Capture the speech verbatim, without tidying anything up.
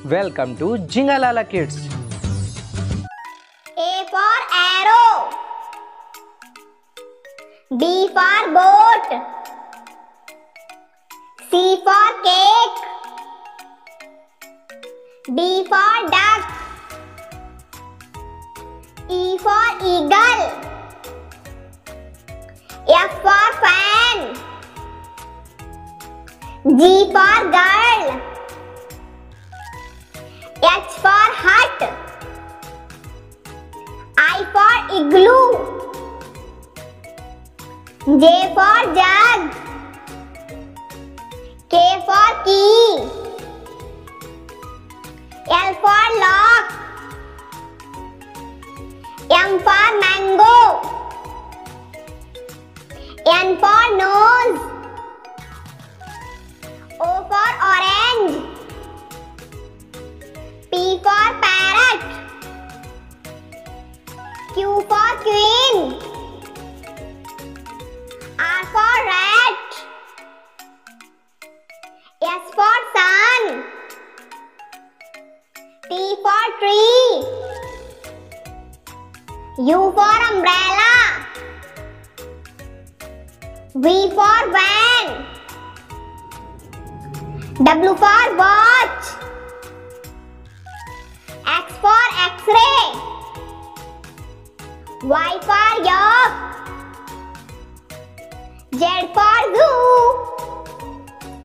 Welcome to Jingalala Kids. A for arrow. B for boat. C for cake. D for duck. E for eagle. F for fan. G for girl. H for hut. I for igloo. J for jug. K for key. L for lock. M for mango. N for nose. O for orange. P for parrot. Q for queen. R for rat. S for sun. T for tree. U for umbrella. V for van. W for watch. X for X-ray. Y for yolk. Z for